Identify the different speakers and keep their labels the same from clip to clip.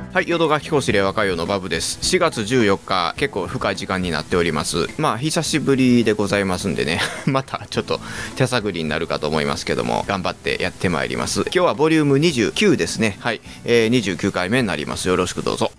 Speaker 1: はい、淀川貴公子令和歌謡のバブです。4月14日、結構深い時間になっております。久しぶりでございますんでね、またちょっと手探りになるかと思いますけども、頑張ってやってまいります。今日はボリューム29ですね。はい、29回目になります。よろしくどうぞ。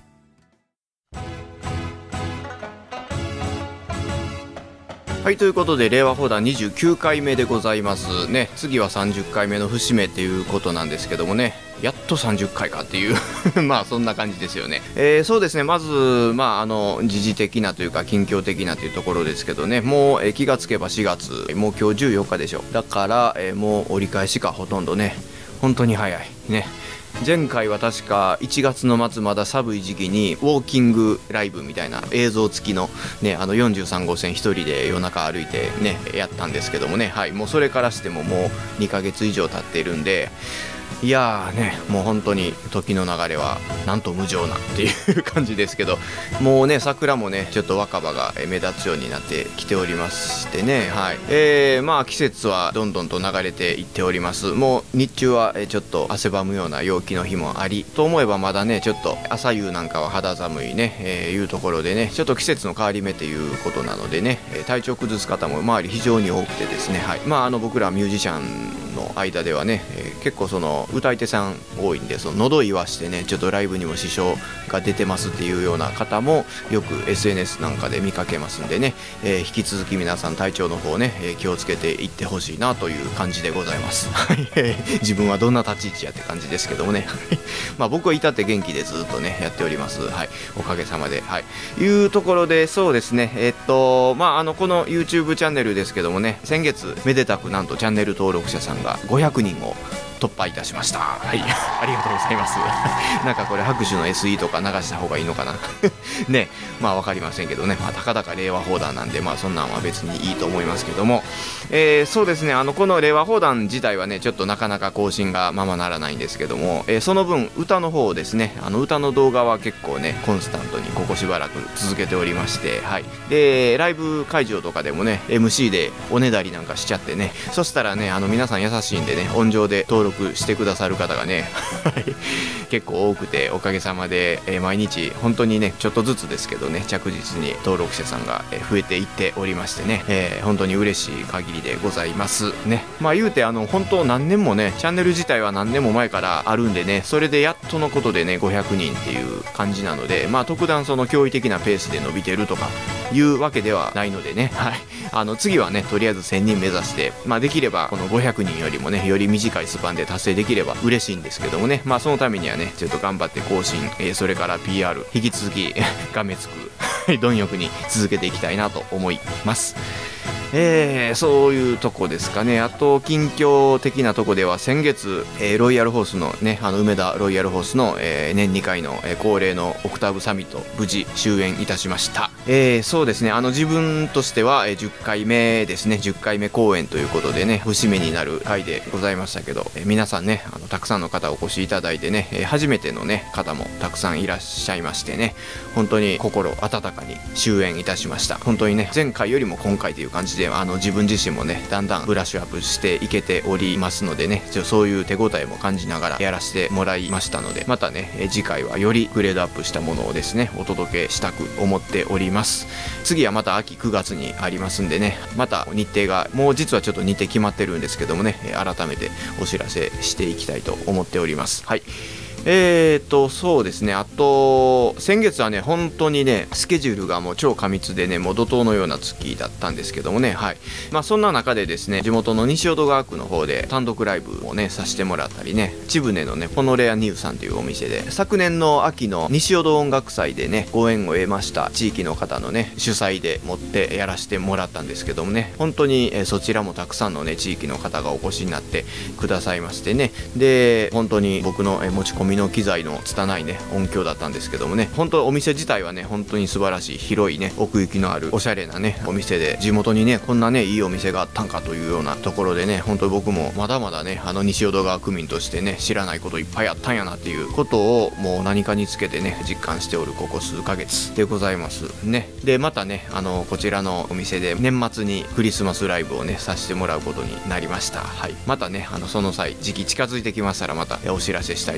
Speaker 1: はい、ということで令和放談29回目でございますね。次は30回目の節目っていうことなんですけどもね、やっと30回かっていうそんな感じですよね。そうですね、まず時事的なというか近況的なというところですけどね、もう気がつけば4月、もう今日14日でしょ。だからもう折り返しか、ほとんどね、本当に早いね。前回は確か1月の末、まだ寒い時期にウォーキングライブみたいな映像付きのね、43号線一人で夜中歩いてねやったんですけどもね、はい、もうそれからしてももう2ヶ月以上経っているんで、いやーね、もう本当に時の流れはなんと無情なっていう感じですけど、もうね桜もねちょっと若葉が目立つようになってきておりましてね、はい、季節はどんどんと流れていっております。もう日中はちょっと汗ばむような陽気の日もありと思えば、まだねちょっと朝夕なんかは肌寒いね、いうところでね、ちょっと季節の変わり目ということなのでね、体調崩す方も周り非常に多くてですね、はい、僕らミュージシャンの間ではね、結構その歌い手さん多いんで、その喉言わしてねちょっとライブにも支障が出てますっていうような方もよく SNS なんかで見かけますんでね、引き続き皆さん体調の方ね、気をつけていってほしいなという感じでございます自分はどんな立ち位置やって感じですけどもね僕は至って元気でずっとねやっております。はい、おかげさまで、はい、いうところで、そうですね、この YouTube チャンネルですけどもね、先月めでたくなんとチャンネル登録者さんが500人を突破いたしました。はい、ありがとうございますなんかこれ拍手の SE とか流した方がいいのかなね、分かりませんけどね、たかだか令和放談なんで、そんなんは別にいいと思いますけども、そうですね、この令和放談自体はねちょっとなかなか更新がならないんですけども、その分歌の方ですね、歌の動画は結構ねコンスタントにここしばらく続けておりまして、はい、でライブ会場とかでもね MC でおねだりなんかしちゃってね、そしたらね皆さん優しいんでね、音上で登録してくださる方がね結構多くて、おかげさまで、毎日本当にねちょっとずつですけどね着実に登録者さんが増えていっておりましてね、本当に嬉しい限りでございますね。言うて本当何年もね、チャンネル自体は何年も前からあるんでね、それでやっとのことでね500人っていう感じなので、特段その驚異的なペースで伸びてるとかいうわけではないのでね、はい、次はねとりあえず1000人目指して、できればこの500人よりもねより短いスパンで達成できれば嬉しいんですけどもね、そのためにはねちょっと頑張って更新、それから PR 引き続きがめつく貪欲に続けていきたいなと思います。そういうとこですかね。あと近況的なとこでは、先月、ロイヤルホースのね梅田ロイヤルホースの、年2回の、恒例のオクターブサミット無事終演いたしました。そうですね、自分としては、10回目ですね、10回目公演ということでね節目になる回でございましたけど、皆さんねたくさんの方お越しいただいてね、初めてのね方もたくさんいらっしゃいましてね、本当に心温かに終演いたしました。本当にね前回よりも今回という感じで自分自身もねだんだんブラッシュアップしていけておりますのでね、そういう手応えも感じながらやらせてもらいましたので、またね次回はよりグレードアップしたものをですねお届けしたく思っております。次はまた秋9月にありますんでね、また日程がもう実はちょっと日程決まってるんですけどもね、改めてお知らせしていきたいと思っております。はい、そうですね、あと先月はね本当にねスケジュールがもう超過密でね、もう怒涛のような月だったんですけどもね、はい、そんな中でですね、地元の西淀川区の方で単独ライブをねさせてもらったりね、千船のねポノレアニウさんというお店で昨年の秋の西淀音楽祭でねご縁を得ました地域の方のね主催で持ってやらせてもらったんですけどもね、本当にそちらもたくさんのね地域の方がお越しになってくださいましてね、で本当に僕の持ち込みの機材の拙いね音響だったんですけどもね、本当お店自体はね本当に素晴らしい広いね奥行きのあるおしゃれなねお店で、地元にねこんなねいいお店があったんかというようなところでね、本当に僕もまだまだね西淀川区民としてね知らないこといっぱいあったんやなっていうことをもう何かにつけてね実感しておるここ数ヶ月でございますね。でまたねこちらのお店で年末にクリスマスライブをねさせてもらうことになりました。はい、またねその際時期近づいてきましたらまたお知らせしたいと思います。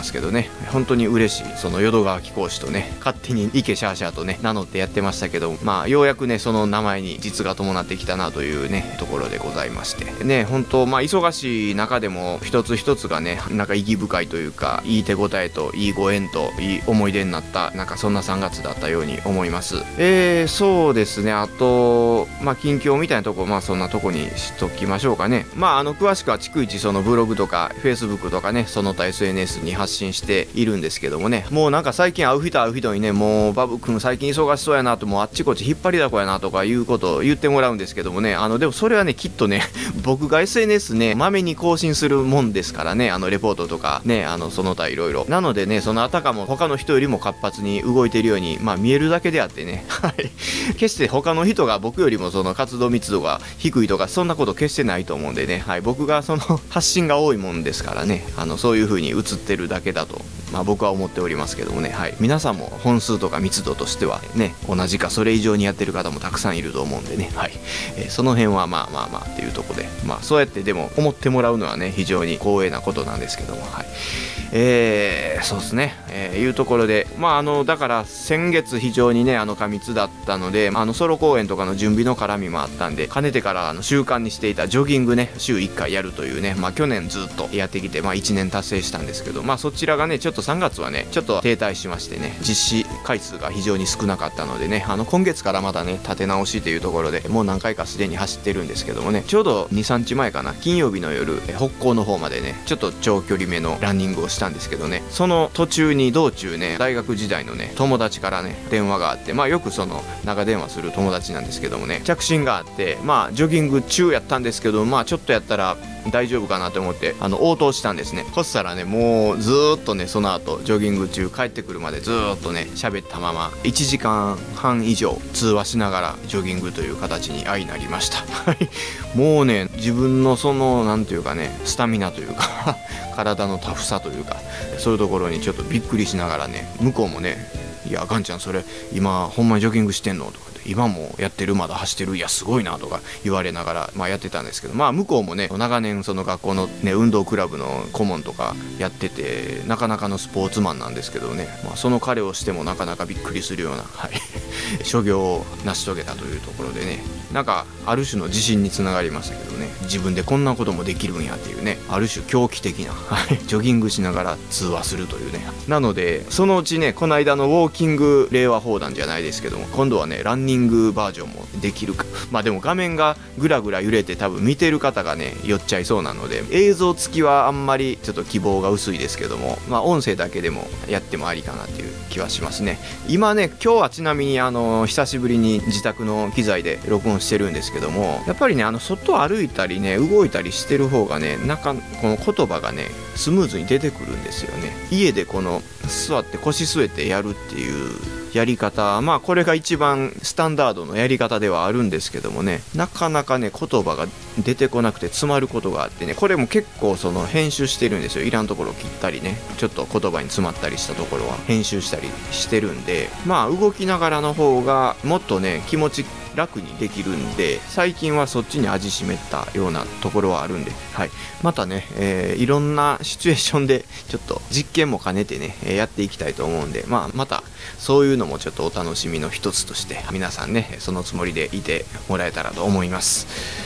Speaker 1: ますけどね、本当に嬉しい。その淀川貴公子とね、勝手に池シャーシャーとね名乗ってやってましたけど、まあようやくねその名前に実が伴ってきたなというねところでございましてね、本当まあ忙しい中でも一つ一つがねなんか意義深いというか、いい手応えといいご縁といい思い出になった、なんかそんな3月だったように思います。そうですね、あとまあ近況みたいなとこ、まあそんなとこにしときましょうかね。まあ詳しくは逐一そのブログとかフェイスブックとかね、その他 SNS に発信しているんですけどもね、もうなんか最近会う人にね、もうバブ君最近忙しそうやなと、もうあっちこっち引っ張りだこやなとかいうことを言ってもらうんですけどもね、でもそれはねきっとね僕が SNS ねまめに更新するもんですからね、レポートとかね、その他いろいろなのでね、そのあたかも他の人よりも活発に動いているようにまあ見えるだけであってねはい決して他の人が僕よりもその活動密度が低いとかそんなこと決してないと思うんでね、はい、僕がその発信が多いもんですからね、そういう風に映ってるだけだとまあ僕は思っておりますけどもね、はい、皆さんも本数とか密度としてはね同じかそれ以上にやってる方もたくさんいると思うんでね、はい、その辺はまあっていうところで、まあそうやってでも思ってもらうのはね非常に光栄なことなんですけども、はい、そうですね、いうところで、まあだから先月非常にね過密だったので、ソロ公演とかの準備の絡みもあったんで、かねてから習慣にしていたジョギングね週1回やるというね、まあ去年ずっとやってきて、まあ1年達成したんですけど、まあそちらがねちょっと3月はねちょっと停滞しましてね、実施回数が非常に少なかったのでね、今月からまたね立て直しというところでもう何回かすでに走ってるんですけどもね、ちょうど 2,3 日前かな、金曜日の夜北港の方までねちょっと長距離めのランニングをしたんですけどね、その途中に道中ね大学時代のね友達からね電話があって、まあよくその長電話する友達なんですけどもね、着信があって、まあジョギング中やったんですけど、まあちょっとやったら大丈夫かなと思って応答したんですね。そしたらねもうずーっとねその後ジョギング中帰ってくるまでずーっとね喋ったまま1時間半以上通話しながらジョギングという形に相なりましたもうね自分のそのなんていうかねスタミナというか体のタフさというかそういうところにちょっとびっくりしながらね、向こうもねいやガンちゃんそれ今ほんまにジョギングしてんのとか今もやってる、まだ走ってる、いやすごいなとか言われながら、まあ、やってたんですけど、まあ向こうもね長年その学校のね運動クラブの顧問とかやっててなかなかのスポーツマンなんですけどね、まあ、その彼をしてもなかなかびっくりするような、はい、所業を成し遂げたというところでね、なんかある種の自信につながりましたけどね、自分でこんなこともできるんやっていうね、ある種狂気的な、はい、ジョギングしながら通話するというね、なのでそのうちねこの間のウォーキング令和砲弾じゃないですけども、今度はねランニングバージョンもできるか、まあでも画面がぐらぐら揺れて多分見てる方がね寄っちゃいそうなので映像付きはあんまりちょっと希望が薄いですけども、まあ音声だけでもやってもありかなっていう気はしますね。今ね今日はちなみに久しぶりに自宅の機材で録音してるんですけども、やっぱりね外歩いたりね動いたりしてる方がねこの言葉がねスムーズに出てくるんですよね。家でこの座って腰据えてやるっていうやり方、まあこれが一番スタンダードのやり方ではあるんですけどもね、なかなかね言葉が出てこなくて詰まることがあってね、これも結構その編集してるんですよ。いらんところを切ったりね、ちょっと言葉に詰まったりしたところは編集したりしてるんで、まあ動きながらの方がもっとね気持ち楽にできるんで、最近はそっちに味しめたようなところはあるんで、はい、またね、いろんなシチュエーションでちょっと実験も兼ねてねやっていきたいと思うんで、またそういうのもちょっとお楽しみの一つとして皆さんねそのつもりでいてもらえたらと思います。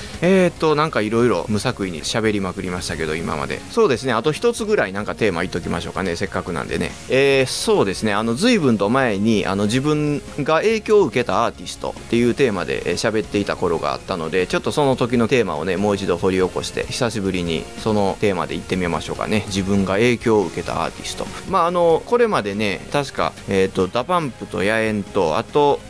Speaker 1: なんかいろいろ無作為に喋りまくりましたけど今まで。そうですね、あと一つぐらいなんかテーマ言っときましょうかね、せっかくなんでね。そうですね、随分と前に自分が影響を受けたアーティストっていうテーマで喋っていた頃があったので、ちょっとその時のテーマをねもう一度掘り起こして久しぶりにそのテーマで言ってみましょうかね。自分が影響を受けたアーティスト、まあこれまでね確かダパンプと野猿とあと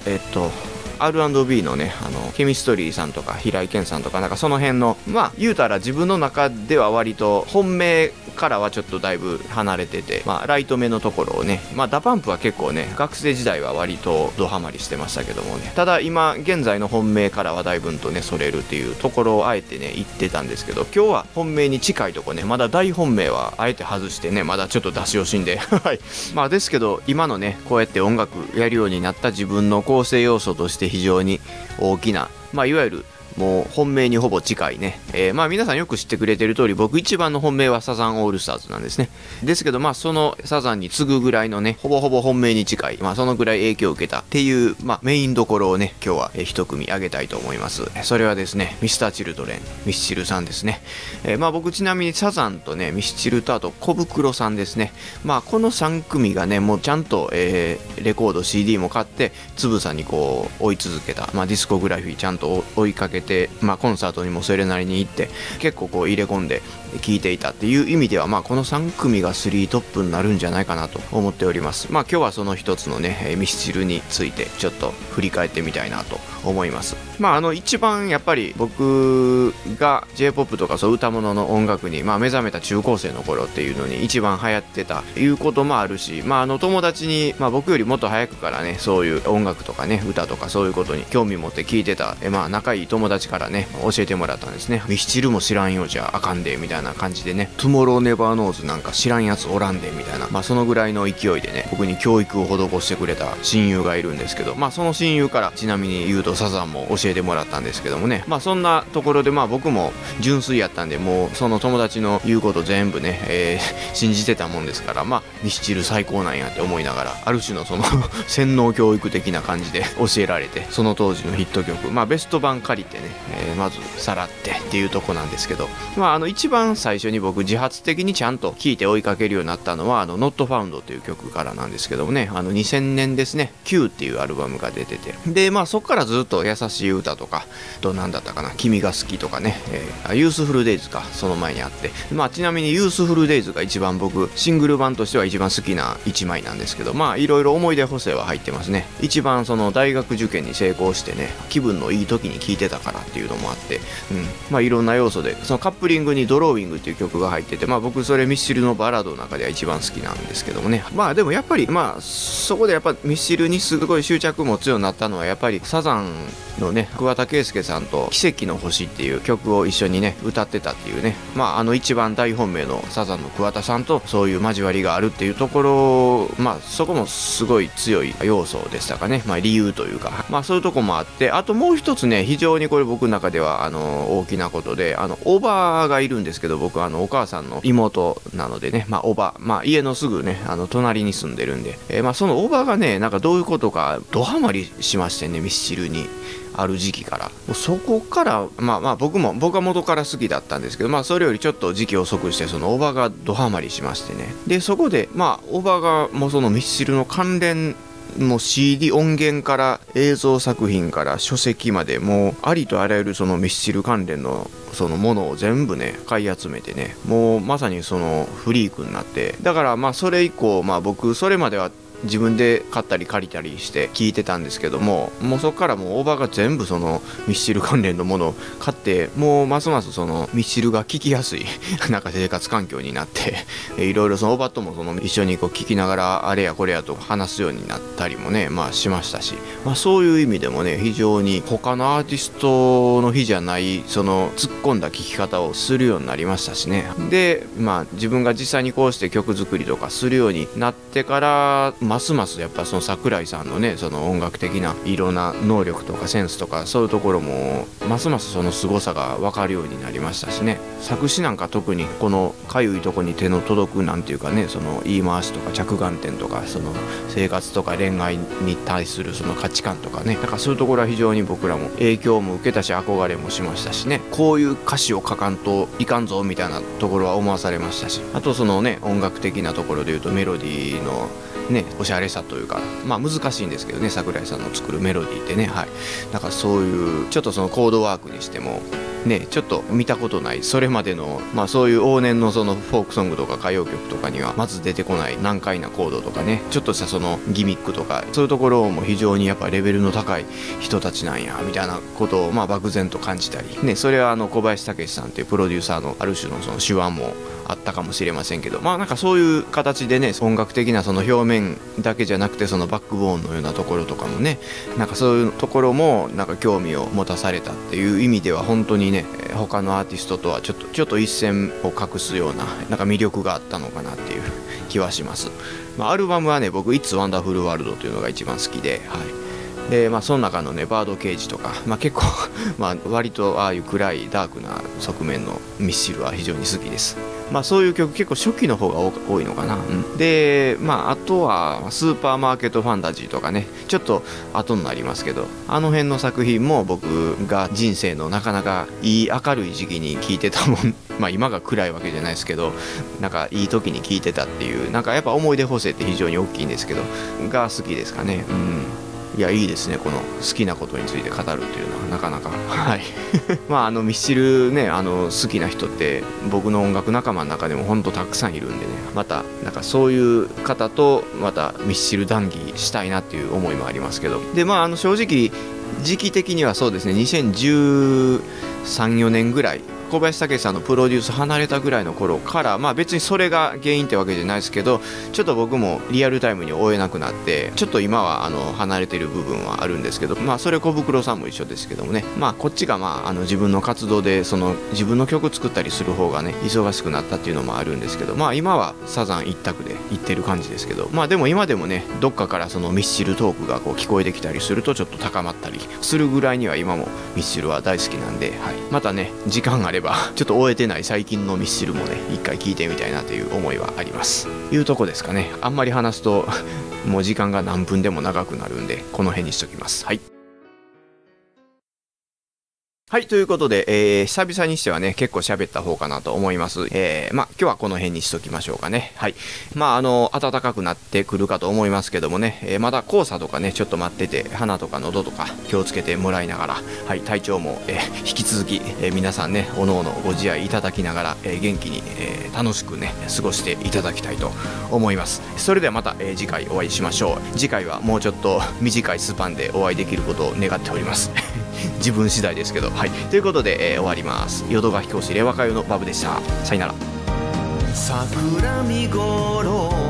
Speaker 1: R&B のねケミストリーさんとか平井堅さんとかなんかその辺のまあ言うたら自分の中では割と本命からはちょっとだいぶ離れてて、まあライト目のところをね、まあダパンプは結構ね学生時代は割とドハマりしてましたけどもね、ただ今現在の本命からはだいぶんとねそれるっていうところをあえてね言ってたんですけど、今日は本命に近いとこね、まだ大本命はあえて外してねまだちょっと出し惜しんではいまあですけど今のねこうやって音楽やるようになった自分の構成要素として非常に大きな、まあいわゆるもう本命にほぼ近いね、まあ皆さんよく知ってくれてる通り、僕一番の本命はサザンオールスターズなんですね。ですけど、まあそのサザンに次ぐぐらいのね、ほぼほぼ本命に近い、まあそのぐらい影響を受けたっていう、まあメインどころをね、今日は一組挙げたいと思います。それはですね、ミスターチルドレン、ミスチルさんですね。まあ僕ちなみにサザンとね、ミスチルとあと小袋さんですね。まあこの3組がね、もうちゃんと、レコード CD も買ってつぶさにこう追い続けた、まあ、ディスコグラフィーちゃんと追いかけて、まあ、コンサートにもそれなりに行って結構こう入れ込んで聴いていたっていう意味では、まあ、この3組が3トップになるんじゃないかなと思っております。まあ今日はその一つのねミスチルについてちょっと振り返ってみたいなと思います。まあ一番やっぱり僕が J-POP とかそう歌物の音楽に、まあ、目覚めた中高生の頃っていうのに一番流行ってたいうこともあるし、まあ友達に、まあ、僕よりもっと早くからねそういう音楽とかね歌とかそういうことに興味持って聞いてた、まあ仲いい友達からね教えてもらったんですね。ミスチルも知らんようじゃあかんでみたいな感じでね、トゥモローネバーノーズなんか知らんやつおらんでみたいな、まあそのぐらいの勢いでね僕に教育を施してくれた親友がいるんですけど、まあその親友からちなみに言うとサザンも教えてもらったんですけどもね、まあそんなところでまあ僕も純粋やったんでもうその友達の言うこと全部ね、信じてたもんですから、まあミスチル最高なんやって思いながら、ある種のその洗脳教育的な感じで教えられて、その当時のヒット曲、まあベスト版借りてね、まずさらってっていうとこなんですけど、まあ一番最初に僕自発的にちゃんと聴いて追いかけるようになったのはNot Found という曲からなんですけどもね、2000年ですね、Q っていうアルバムが出てて、でまあそっからずっと優しい歌とかと何だったかな、君が好きとかね、ユースフルデイズかその前にあって、まあちなみにユースフルデイズが一番僕シングル版としては一番好きな1枚なんですけど、まあいろいろ思い出補正は入ってますね。一番その大学受験に成功してね気分のいい時に聴いてたからっていうのもあって、まあいろんな要素でそのカップリングにドローイングっていう曲が入ってて、まあ僕それミスチルのバラードの中では一番好きなんですけどもね、まあでもやっぱりまあそこでやっぱミスチルにすごい執着持つようになったのはやっぱりサザンのね桑田佳祐さんと奇跡の星っていう曲を一緒にね歌ってたっていうね、まあ一番大本命のサザンの桑田さんとそういう交わりがあるっていうところ、まあそこもすごい強い要素でしたかね、まあ理由というか、まあそういうとこもあって、あともう一つね非常にこれ僕の中では大きなことで、おばがいるんですけど、僕お母さんの妹なのでね、まあおば、まあ家のすぐね隣に住んでるんで、まあそのおばがねなんかどういうことかドハマりしましてね、ミスチルにある時期からそこからまあ僕は元から好きだったんですけど、まあそれよりちょっと時期遅くしてそのおばがドハマりしましてね、でそこでまあおばがもうそのミスチルの関連の CD 音源から映像作品から書籍までもうありとあらゆるそのミスチル関連のそのものを全部ね買い集めてね、もうまさにそのフリークになって、だからまあそれ以降まあ僕それまでは自分で買ったり借りたりして聞いてたんですけども、もうそこからもうおばが全部そのミスチル関連のものを買って、もうますますそのミスチルが聴きやすいなんか生活環境になっていろいろそのおばともその一緒にこう聴きながらあれやこれやと話すようになったりもねまあしましたし、まあそういう意味でもね非常に他のアーティストの日じゃないその突っ込んだ聴き方をするようになりましたしね。でまあ自分が実際にこうして曲作りとかするようになってからますますやっぱその桜井さんのねその音楽的ないろんな能力とかセンスとかそういうところもますますその凄さが分かるようになりましたしね。作詞なんか特にこのかゆいとこに手の届くなんていうかね、その言い回しとか着眼点とかその生活とか恋愛に対するその価値観とかね、だからそういうところは非常に僕らも影響も受けたし憧れもしましたしね、こういう歌詞を書かんといかんぞみたいなところは思わされましたし、あとそのね音楽的なところでいうとメロディーのね、おしゃれさというか、まあ難しいんですけどね桜井さんの作るメロディーってね、はい、だからそういうちょっとそのコードワークにしてもねちょっと見たことないそれまでのまあそういう往年のそのフォークソングとか歌謡曲とかにはまず出てこない難解なコードとかね、ちょっとしたそのギミックとかそういうところも非常にやっぱレベルの高い人たちなんやみたいなことをまあ漠然と感じたりね、それは小林武史さんっていうプロデューサーのある種のその手腕もあったかもしれませんけど、まあなんかそういう形でね音楽的なその表面だけじゃなくてそのバックボーンのようなところとかもね、なんかそういうところもなんか興味を持たされたっていう意味では本当にね他のアーティストとはちょっと一線を画すようななんか魅力があったのかなっていう気はします。まあ、アルバムはね僕「It's Wonderful World」というのが一番好きで、はい、 でその中のねバードケージとか、結構割とああいう暗いダークな側面のミスチルは非常に好きです。そういう曲結構初期の方が多いのかな、であとはスーパーマーケットファンタジーとかね、ちょっと後になりますけど、あの辺の作品も僕が人生のなかなかいい明るい時期に聴いてたもん今が暗いわけじゃないですけど、なんかいい時に聴いてたっていう、なんかやっぱ思い出補正って非常に大きいんですけどが好きですかね。いやいいですね、この好きなことについて語るというのはなかなかはいミスチルね好きな人って僕の音楽仲間の中でも本当たくさんいるんでね、またなんかそういう方とまたミスチル談義したいなっていう思いもありますけど、で正直時期的にはそうですね、2013、14年ぐらい小林武史さんのプロデュース離れたぐらいの頃から別にそれが原因ってわけじゃないですけど、ちょっと僕もリアルタイムに追えなくなってちょっと今は離れてる部分はあるんですけど、それ小袋さんも一緒ですけどもね、こっちが自分の活動で自分の曲作ったりする方がね忙しくなったっていうのもあるんですけど、今はサザン一択で行ってる感じですけど、でも今でもねどっかからそのミスチルトークが聞こえてきたりするとちょっと高まったりするぐらいには今もミスチルは大好きなんで、またね時間があればちょっと終えてない最近のミスチルもね一回聞いてみたいなという思いはありますいうとこですかね。あんまり話すともう時間が何分でも長くなるんでこの辺にしときます。はい、ということで、久々にしてはね、結構喋った方かなと思います。今日はこの辺にしときましょうかね。はい。暖かくなってくるかと思いますけどもね、まだ黄砂とかね、ちょっと待ってて、鼻とか喉とか気をつけてもらいながら、はい、体調も、引き続き、皆さんね、おのおのご自愛いただきながら、元気に、楽しくね、過ごしていただきたいと思います。それではまた、次回お会いしましょう。次回はもうちょっと短いスパンでお会いできることを願っております。自分次第ですけど、はい、ということで、終わります。淀川飛行士令和歌謡のバブでした。さよなら。桜見頃